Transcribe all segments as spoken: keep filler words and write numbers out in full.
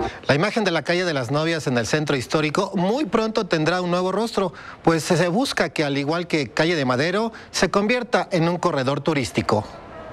La imagen de la calle de las Novias en el centro histórico muy pronto tendrá un nuevo rostro, pues se busca que, al igual que calle de Madero, se convierta en un corredor turístico.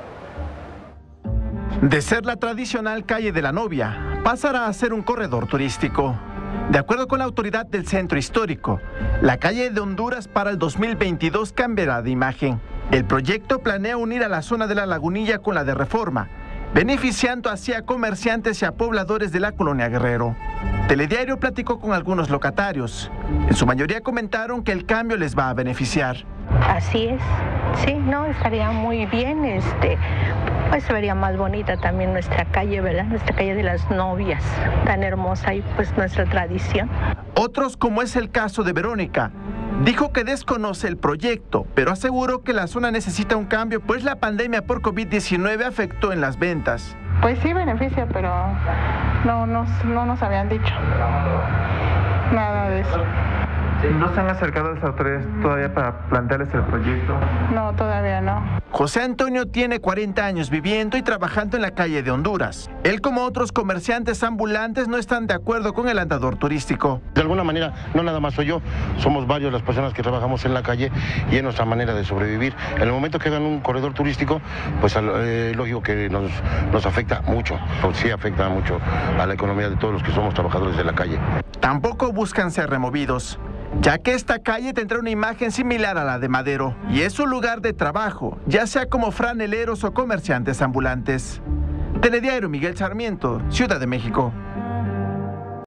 De ser la tradicional calle de la Novia, pasará a ser un corredor turístico. De acuerdo con la autoridad del centro histórico, la calle de Honduras para el dos mil veintidós cambiará de imagen. El proyecto planea unir a la zona de la Lagunilla con la de Reforma, beneficiando así a comerciantes y a pobladores de la colonia Guerrero. Telediario platicó con algunos locatarios. En su mayoría comentaron que el cambio les va a beneficiar. Así es, sí, no, estaría muy bien, este, pues se vería más bonita también nuestra calle, ¿verdad? Nuestra calle de las Novias, tan hermosa y pues nuestra tradición. Otros, como es el caso de Verónica, dijo que desconoce el proyecto, pero aseguró que la zona necesita un cambio, pues la pandemia por COVID diecinueve afectó en las ventas. Pues sí beneficia, pero no, no, no nos habían dicho nada de eso. ¿No se han acercado a las autoridades todavía para plantearles el proyecto? No, todavía no. José Antonio tiene cuarenta años viviendo y trabajando en la calle de Honduras. Él, como otros comerciantes ambulantes, no están de acuerdo con el andador turístico. De alguna manera, no nada más soy yo, somos varios las personas que trabajamos en la calle y es nuestra manera de sobrevivir. En el momento que hagan un corredor turístico, pues es eh, lógico que nos, nos afecta mucho, pues sí afecta mucho a la economía de todos los que somos trabajadores de la calle. Tampoco buscan ser removidos, ya que esta calle tendrá una imagen similar a la de Madero y es un lugar de trabajo, ya sea como franeleros o comerciantes ambulantes. Telediario Miguel Sarmiento, Ciudad de México.